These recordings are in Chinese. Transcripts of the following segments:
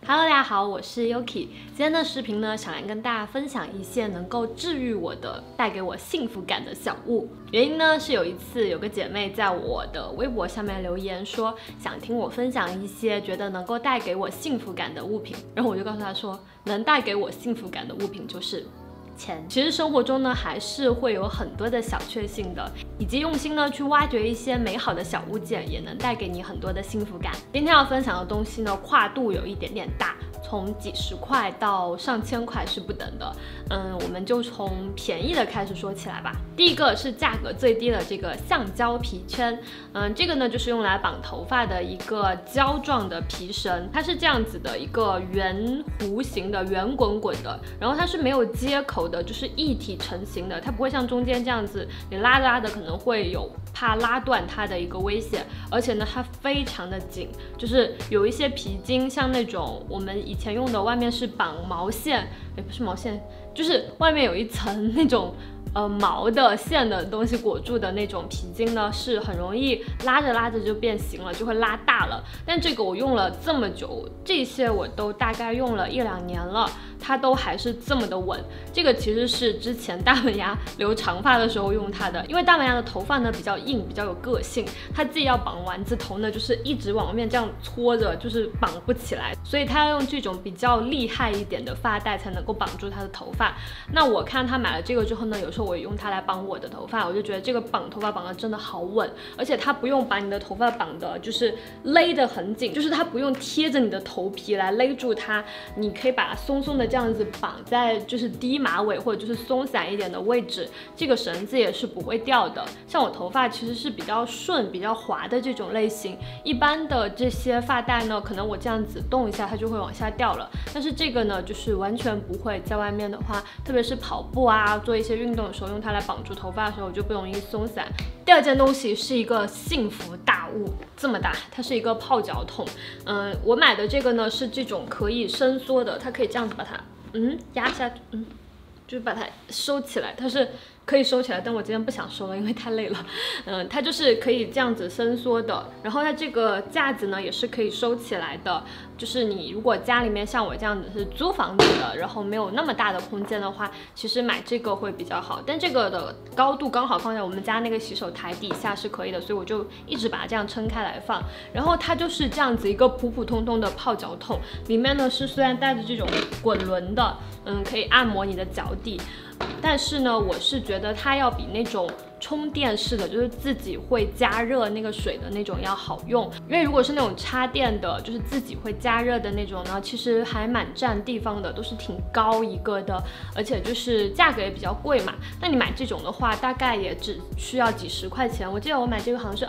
Hello， 大家好，我是 Yuki。今天的视频呢，想来跟大家分享一些能够治愈我的、带给我幸福感的小物。原因呢是有一次有个姐妹在我的微博下面留言说，想听我分享一些觉得能够带给我幸福感的物品。然后我就告诉她说，能带给我幸福感的物品就是钱。其实生活中呢，还是会有很多的小确幸的，以及用心呢去挖掘一些美好的小物件，也能带给你很多的幸福感。今天要分享的东西呢，跨度有一点点大，从几十块到上千块是不等的。我们就从便宜的开始说起来吧。第一个是价格最低的这个橡胶皮圈，这个呢就是用来绑头发的一个胶状的皮绳，它是这样子的一个圆弧形的、圆滚滚的，然后它是没有接口的，就是一体成型的，它不会像中间这样子，你拉着拉的可能会有怕拉断它的一个危险，而且呢它非常的紧，就是有一些皮筋，像那种我们以前用的外面是绑毛线，也不是毛线，就是外面有一层那种毛的线的东西裹住的那种皮筋呢，是很容易拉着拉着就变形了，就会拉大了。但这个我用了这么久，这些我都大概用了1-2年了，它都还是这么的稳。这个其实是之前大门牙留长发的时候用它的，因为大门牙的头发呢比较硬，比较有个性，它自己要绑丸子头呢，就是一直往外面这样搓着，就是绑不起来，所以它要用这种比较厉害一点的发带才能够绑住它的头发。那我看他买了这个之后呢，有时候我也用它来绑我的头发，我就觉得这个绑头发绑的真的好稳，而且它不用把你的头发绑的就是勒得很紧，就是它不用贴着你的头皮来勒住它，你可以把它松松的这样子绑在就是低马尾或者就是松散一点的位置，这个绳子也是不会掉的。像我头发其实是比较顺比较滑的这种类型，一般的这些发带呢，可能我这样子动一下它就会往下掉了，但是这个呢就是完全不会，在外面的话，特别是跑步啊做一些运动的时候，用它来绑住头发的时候就不容易松散。第二件东西是一个幸福大物，这么大，它是一个泡脚桶。我买的这个呢是这种可以伸缩的，它可以这样子把它压下，就是把它收起来，它是可以收起来，但我今天不想收了，因为太累了。它就是可以这样子伸缩的，然后它这个架子呢也是可以收起来的。就是你如果家里面像我这样子是租房子的，然后没有那么大的空间的话，其实买这个会比较好。但这个的高度刚好放在我们家那个洗手台底下是可以的，所以我就一直把它这样撑开来放。然后它就是这样子一个普普通通的泡脚桶，里面呢是虽然带着这种滚轮的，可以按摩你的脚底。但是呢，我是觉得它要比那种充电式的，就是自己会加热那个水的那种要好用。因为如果是那种插电的，就是自己会加热的那种呢，其实还蛮占地方的，都是挺高一个的，而且就是价格也比较贵嘛。那你买这种的话，大概也只需要几十块钱。我记得我买这个好像是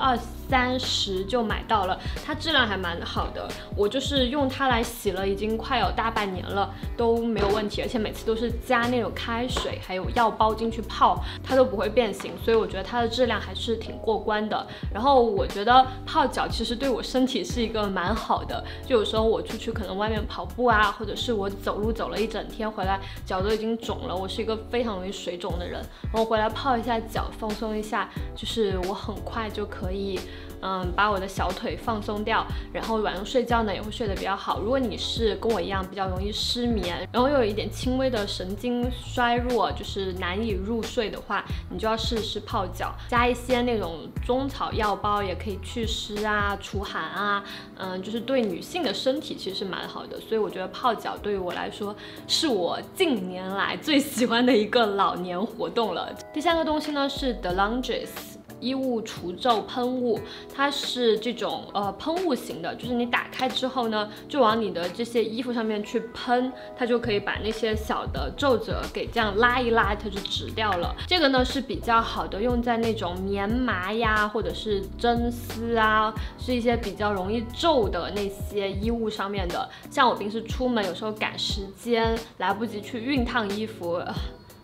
20-30就买到了，它质量还蛮好的。我就是用它来洗了，已经快有大半年了，都没有问题，而且每次都是加那种开水还有药包进去泡，它都不会变形，所以我觉得它的质量还是挺过关的。然后我觉得泡脚其实对我身体是一个蛮好的，就有时候我出去可能外面跑步啊，或者是我走路走了一整天回来脚都已经肿了，我是一个非常容易水肿的人，然后回来泡一下脚放松一下，就是我很快就可以把我的小腿放松掉，然后晚上睡觉呢也会睡得比较好。如果你是跟我一样比较容易失眠，然后又有一点轻微的神经衰弱，就是难以入睡的话，你就要试试泡脚，加一些那种中草药包，也可以祛湿啊、除寒啊，就是对女性的身体其实是蛮好的。所以我觉得泡脚对于我来说是我近年来最喜欢的一个老年活动了。第三个东西呢是 The Laundress衣物除皱喷雾，它是这种喷雾型的，就是你打开之后呢，就往你的这些衣服上面去喷，它就可以把那些小的皱褶给这样拉一拉，它就直掉了。这个呢是比较好的，用在那种棉麻呀，或者是真丝啊，是一些比较容易皱的那些衣物上面的。像我平时出门有时候赶时间，来不及去熨烫衣服，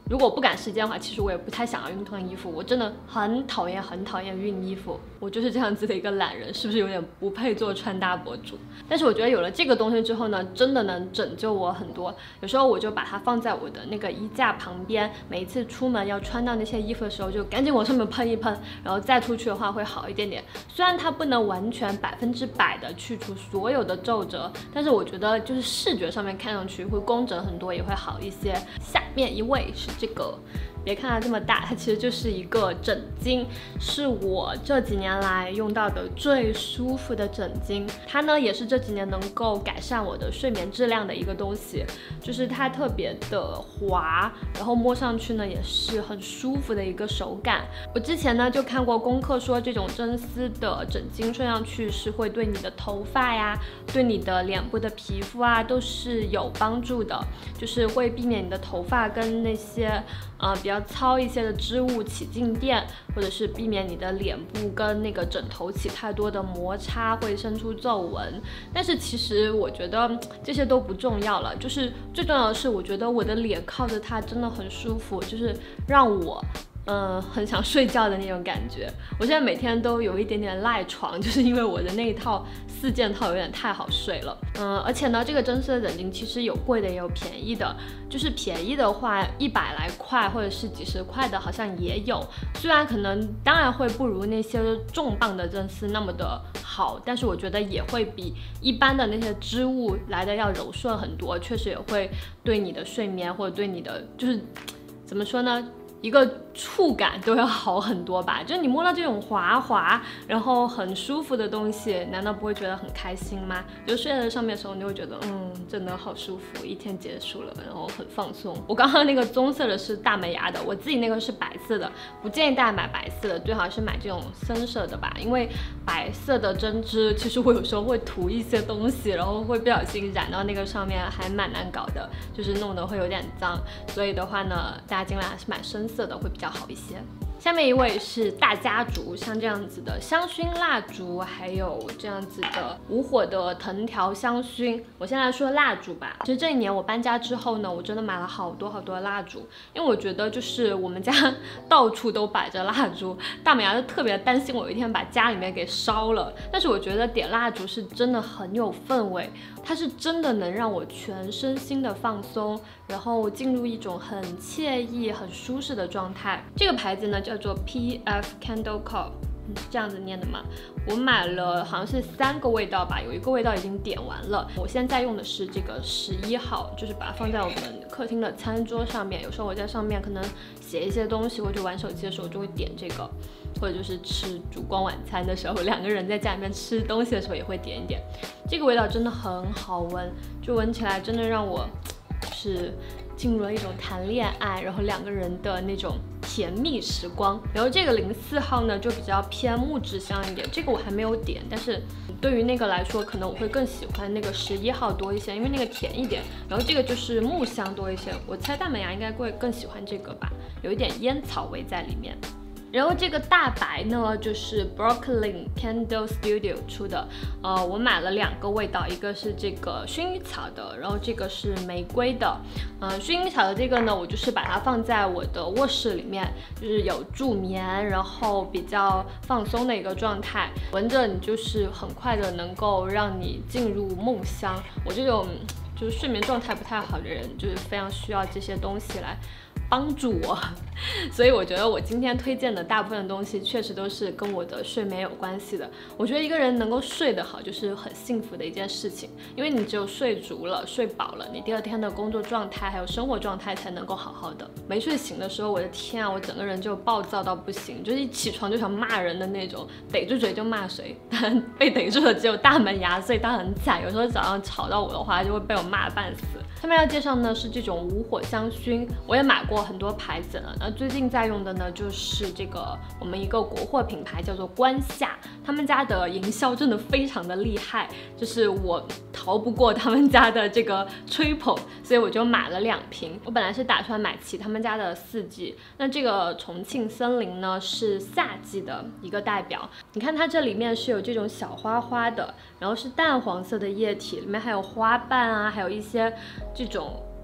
如果不赶时间的话，其实我也不太想要熨烫衣服，我真的很讨厌熨衣服，我就是这样子的一个懒人，是不是有点不配做穿搭博主？但是我觉得有了这个东西之后呢，真的能拯救我很多。有时候我就把它放在我的那个衣架旁边，每一次出门要穿到那些衣服的时候，就赶紧往上面喷一喷，然后再出去的话会好一点点。虽然它不能完全100%的去除所有的皱褶，但是我觉得就是视觉上面看上去会工整很多，也会好一些。下面一位是这个。别看它这么大，它其实就是一个枕巾，是我这几年来用到的最舒服的枕巾。它呢也是这几年能够改善我的睡眠质量的一个东西，就是它特别的滑，然后摸上去呢也是很舒服的一个手感。我之前呢就看过功课说，这种真丝的枕巾睡上去是会对你的头发呀，对你的脸部的皮肤啊都是有帮助的，就是会避免你的头发跟那些比较糙一些的织物起静电，或者是避免你的脸部跟那个枕头起太多的摩擦，会生出皱纹。但是其实我觉得这些都不重要了，就是最重要的是，我觉得我的脸靠着它真的很舒服，就是让我很想睡觉的那种感觉。我现在每天都有一点点赖床，就是因为我的那一套4件套有点太好睡了。而且呢，这个真丝的枕巾其实有贵的也有便宜的，就是便宜的话100来块或者是几十块的好像也有，虽然可能当然会不如那些重磅的真丝那么的好，但是我觉得也会比一般的那些织物来的要柔顺很多，确实也会对你的睡眠或者对你的就是怎么说呢，一个触感都要好很多吧。就是你摸到这种滑然后很舒服的东西，难道不会觉得很开心吗？就睡在上面的时候，你就会觉得真的好舒服，一天结束了，然后很放松。我刚刚那个棕色的是大门牙的，我自己那个是白色的，不建议大家买白色的，最好是买这种深色的吧，因为白色的针织其实我有时候会涂一些东西，然后会不小心染到那个上面，还蛮难搞的，就是弄得会有点脏。所以的话呢，大家尽量还是买深色的会比较好一些。下面一位是大家族，像这样子的香薰蜡烛，还有这样子的无火的藤条香薰。我先来说蜡烛吧。其实这一年我搬家之后呢，我真的买了好多蜡烛，因为我觉得就是我们家到处都摆着蜡烛，大美牙就特别担心我有一天把家里面给烧了。但是我觉得点蜡烛是真的很有氛围，它是真的能让我全身心的放松，然后进入一种很惬意、很舒适的状态。这个牌子呢叫做 PF Candle Co， 是这样子念的嘛？我买了好像是3个味道吧，有一个味道已经点完了。我现在用的是这个11号，就是把它放在我们客厅的餐桌上面。有时候我在上面可能写一些东西或者玩手机的时候，就会点这个。或者就是吃烛光晚餐的时候，2个人在家里面吃东西的时候也会点一点。这个味道真的很好闻，就闻起来真的让我就是进入了一种谈恋爱，然后2个人的那种甜蜜时光。然后这个04号呢就比较偏木质香一点，这个我还没有点，但是对于那个来说，可能我会更喜欢那个11号多一些，因为那个甜一点。然后这个就是木香多一些，我猜大门牙应该会更喜欢这个吧，有一点烟草味在里面。然后这个大白呢，就是 Brooklyn Candle Studio 出的，我买了2个味道，一个是这个薰衣草的，然后这个是玫瑰的。薰衣草的这个呢，我就是把它放在我的卧室里面，就是有助眠，然后比较放松的一个状态，闻着你就是很快的能够让你进入梦乡。我这种就是睡眠状态不太好的人，就是非常需要这些东西来帮助我，所以我觉得我今天推荐的大部分的东西确实都是跟我的睡眠有关系的。我觉得一个人能够睡得好就是很幸福的一件事情，因为你只有睡足了、睡饱了，你第2天的工作状态还有生活状态才能够好好的。没睡醒的时候，我的天啊，我整个人就暴躁到不行，就是一起床就想骂人的那种，逮住嘴就骂谁。但被逮住的只有大门牙，所以他很惨，有时候早上吵到我的话，就会被我骂半死。下面要介绍呢是这种无火香薰，我也买过很多牌子了。那最近在用的呢就是这个我们一个国货品牌叫做关夏，他们家的营销真的非常的厉害，就是我逃不过他们家的这个吹捧，所以我就买了2瓶。我本来是打算买齐他们家的4季，那这个重庆森林呢是夏季的一个代表。你看它这里面是有这种小花花的，然后是淡黄色的液体，里面还有花瓣啊，还有一些这种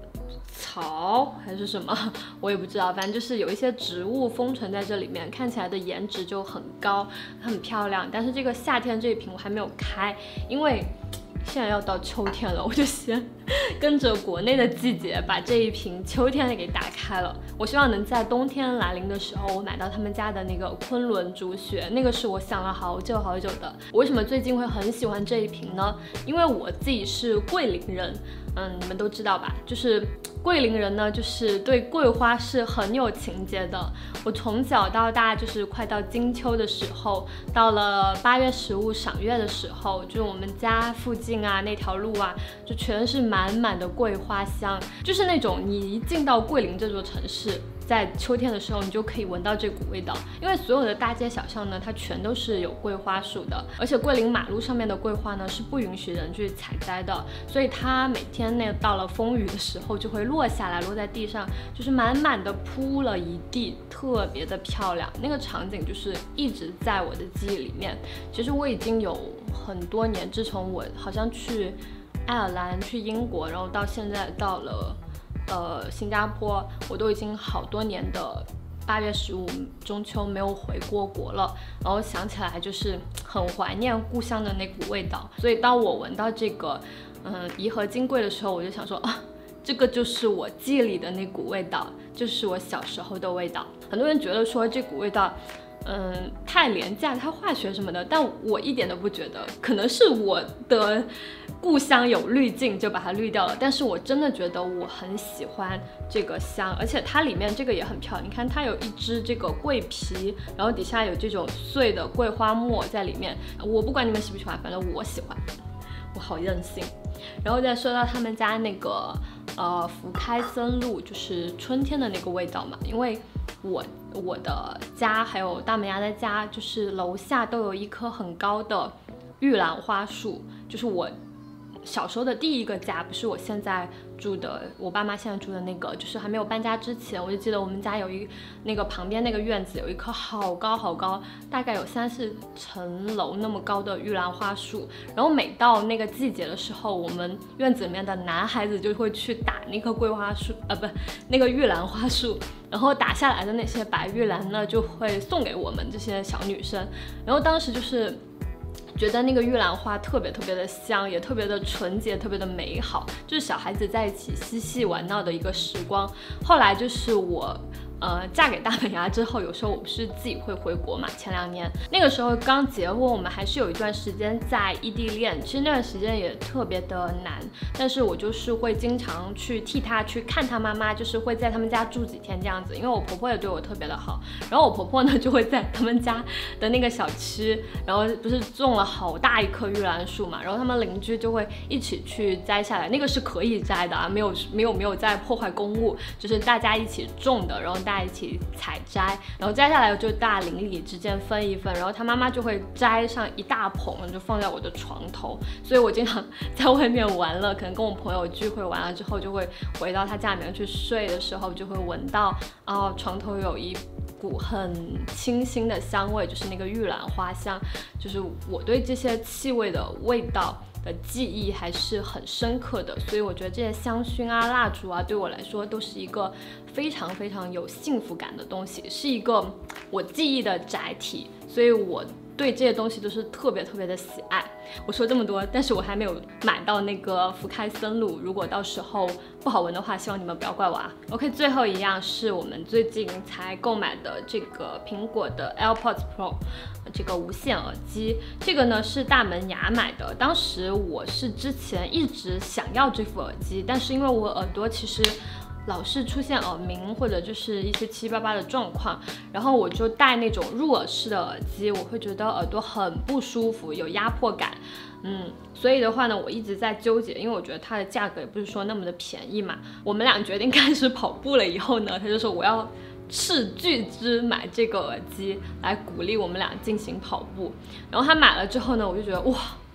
草还是什么，我也不知道，反正就是有一些植物封存在这里面，看起来的颜值就很高，很漂亮。但是这个夏天这一瓶我还没有开，因为现在要到秋天了，我就先跟着国内的季节把这一瓶秋天的给打开了。我希望能在冬天来临的时候，我买到他们家的那个昆仑竹雪，那个是我想了好久好久的。我为什么最近会很喜欢这一瓶呢？因为我自己是桂林人，你们都知道吧？就是桂林人呢，就是对桂花是很有情节的。我从小到大，就是快到金秋的时候，到了8月15赏月的时候，就我们家附近啊那条路啊，就全是满满的桂花香，就是那种你一进到桂林这座城市，在秋天的时候，你就可以闻到这股味道。因为所有的大街小巷呢，它全都是有桂花树的，而且桂林马路上面的桂花呢是不允许人去采摘的，所以它每天那到了风雨的时候就会落下来，落在地上，就是满满的铺了一地，特别的漂亮。那个场景就是一直在我的记忆里面。其实我已经有很多年，自从我好像去爱尔兰、去英国，然后到现在到了新加坡，我都已经好多年的8月15中秋没有回过国了，然后想起来就是很怀念故乡的那股味道。所以当我闻到这个颐和金桂的时候，我就想说啊，这个就是我记忆里的那股味道，就是我小时候的味道。很多人觉得说这股味道太廉价，太化学什么的，但我一点都不觉得，可能是我的故乡有滤镜就把它滤掉了，但是我真的觉得我很喜欢这个香，而且它里面这个也很漂亮，你看它有一支这个桂皮，然后底下有这种碎的桂花末在里面，我不管你们喜不喜欢，反正我喜欢，我好任性。然后再说到他们家那个福开森露，就是春天的那个味道嘛，因为我的家还有大门牙的家，就是楼下都有一棵很高的玉兰花树，就是我小时候的第一个家，不是我现在住的，我爸妈现在住的那个，就是还没有搬家之前，我就记得我们家有那个旁边那个院子有一棵好高好高，大概有3-4层楼那么高的玉兰花树。然后每到那个季节的时候，我们院子里面的男孩子就会去打那棵桂花树，那个玉兰花树，然后打下来的那些白玉兰呢，就会送给我们这些小女生。然后当时就是觉得那个玉兰花特别特别的香，也特别的纯洁，特别的美好，就是小孩子在一起嬉戏玩闹的一个时光。后来就是我嫁给大本牙之后，有时候我不是自己会回国嘛，前2年那个时候刚结婚，我们还是有一段时间在异地恋，其实那段时间也特别的难，但是我就是会经常去替他去看他妈妈，就是会在他们家住几天这样子，因为我婆婆也对我特别的好，然后我婆婆呢就会在他们家的那个小区，然后不是种了好大一棵玉兰树嘛，然后他们邻居就会一起去摘下来，那个是可以摘的啊，没有在破坏公物，就是大家一起种的，然后大家一起采摘，然后摘下来就大家邻里之间分一份，然后他妈妈就会摘上一大捧，就放在我的床头，所以我经常在外面玩了，可能跟我朋友聚会完了之后，就会回到他家里面去睡的时候，就会闻到床头有一股很清新的香味，就是那个玉兰花香，就是我对这些气味的味道的记忆还是很深刻的，所以我觉得这些香薰啊、蜡烛啊，对我来说都是一个非常非常有幸福感的东西，是一个我记忆的载体，所以我对这些东西都是特别特别的喜爱。我说这么多，但是我还没有买到那个福开森露，如果到时候不好闻的话，希望你们不要怪我啊。OK， 最后一样是我们最近才购买的这个苹果的 AirPods Pro 这个无线耳机，这个呢是大门牙买的，当时我是之前一直想要这副耳机，但是因为我耳朵其实老是出现耳鸣或者就是一些七七八八的状况，然后我就戴那种入耳式的耳机，我会觉得耳朵很不舒服，有压迫感，所以的话呢，我一直在纠结，因为我觉得它的价格也不是说那么的便宜嘛。我们俩决定开始跑步了以后呢，他就说我要斥巨资买这个耳机来鼓励我们俩进行跑步，然后他买了之后呢，我就觉得哇，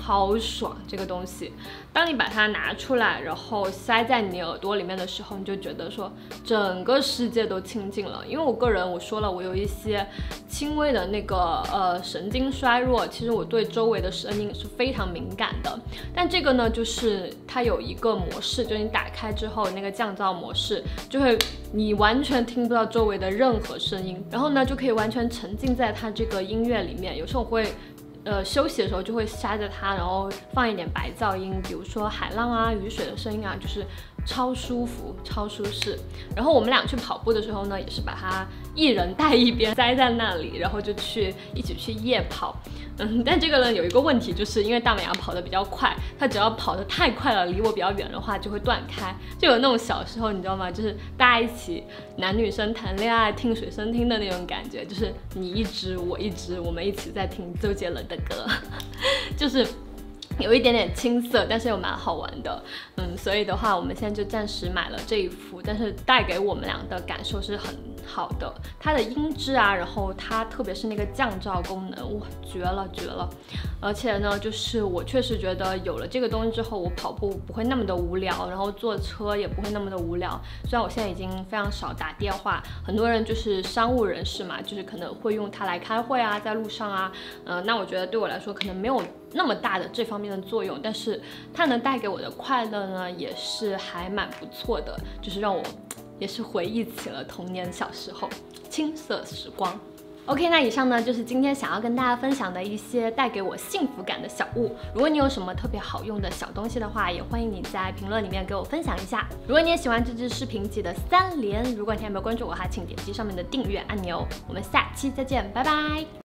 超爽这个东西。当你把它拿出来，然后塞在你耳朵里面的时候，你就觉得说整个世界都清静了。因为我个人我说了，我有一些轻微的那个神经衰弱，其实我对周围的声音是非常敏感的。但这个呢，就是它有一个模式，就你打开之后那个降噪模式，就会你完全听不到周围的任何声音，然后呢就可以完全沉浸在它这个音乐里面。有时候我会休息的时候就会塞着它，然后放一点白噪音，比如说海浪啊、雨水的声音啊，就是超舒服、超舒适。然后我们俩去跑步的时候呢，也是把它一人带一边塞在那里，然后就一起去夜跑。但这个呢有一个问题，就是因为大美牙跑得比较快，它只要跑得太快了，离我比较远的话就会断开，就有那种小时候你知道吗？就是大家一起男女生谈恋爱听水声听的那种感觉，就是你一支我一支，我们一起在听周杰伦的歌，就是有一点点青涩，但是又蛮好玩的。所以的话，我们现在就暂时买了这一副，但是带给我们俩的感受是很好的。它的音质啊，然后它特别是那个降噪功能，哇，绝了绝了！而且呢，就是我确实觉得有了这个东西之后，我跑步不会那么的无聊，然后坐车也不会那么的无聊。虽然我现在已经非常少打电话，很多人就是商务人士嘛，就是可能会用它来开会啊，在路上啊，那我觉得对我来说可能没有那么大的这方面的作用，但是它能带给我的快乐呢，也是还蛮不错的，就是让我也是回忆起了童年小时候青涩时光。OK， 那以上呢就是今天想要跟大家分享的一些带给我幸福感的小物。如果你有什么特别好用的小东西的话，也欢迎你在评论里面给我分享一下。如果你也喜欢这支视频，记得3连。如果你还没有关注我的话，请点击上面的订阅按钮。我们下期再见，拜拜。